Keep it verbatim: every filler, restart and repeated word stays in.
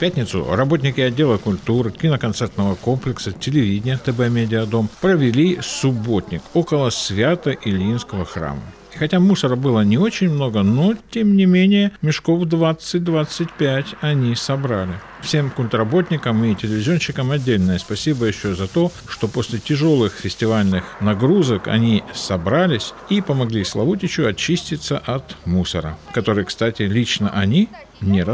пятницу работники отдела культуры, киноконцертного комплекса, телевидения ТБ Медиадом провели субботник около Свято-Ильинского храма. И хотя мусора было не очень много, но, тем не менее, мешков двадцать-двадцать пять они собрали. Всем культработникам и телевизионщикам отдельное спасибо еще за то, что после тяжелых фестивальных нагрузок они собрались и помогли Славутичу очиститься от мусора, который, кстати, лично они не